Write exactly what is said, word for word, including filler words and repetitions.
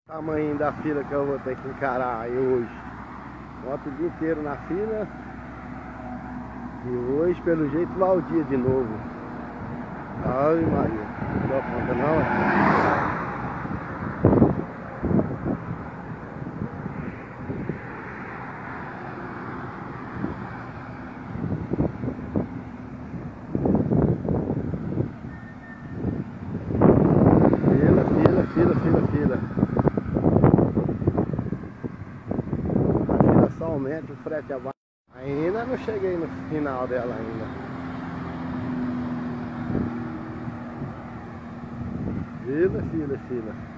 Tamanho da fila que eu vou ter que encarar aí hoje. Ontem o dia inteiro na fila. E hoje, pelo jeito, lá o dia de novo. Ai, Maria. Não dá conta não, é? Fila, fila, fila, fila, fila. A fila só aumenta, o frete abaixo. Ainda não cheguei no final dela ainda. Fila, fila, fila.